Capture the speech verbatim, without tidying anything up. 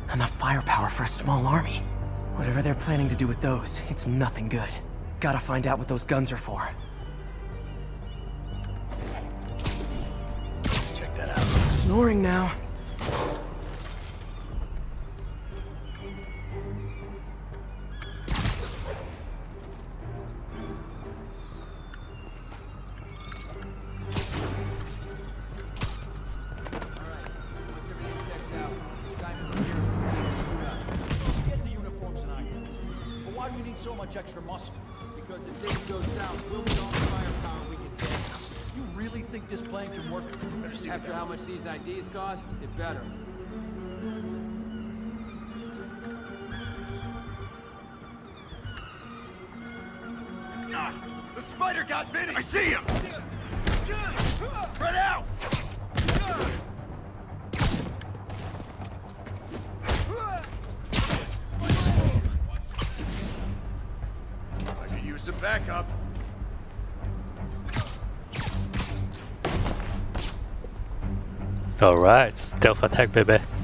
Enough firepower for a small army. Whatever they're planning to do with those, it's nothing good. Gotta find out what those guns are for. Check that out. Snoring now. So much extra muscle. Because if things go south, we'll need all the firepower we can get. You really think this plan can work? Better see After how much these I Ds cost, it better. Ah, the spider got Vinny! I see him! Spread out! Some backup. Alright, stealth attack, baby.